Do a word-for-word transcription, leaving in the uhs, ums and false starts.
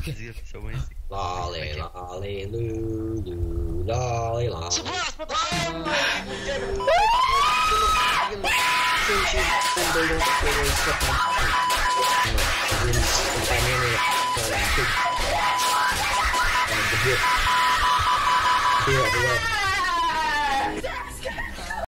Ok. Zio, só vou esse. Lale, lale, lu, lu, lale, lale. Here, here,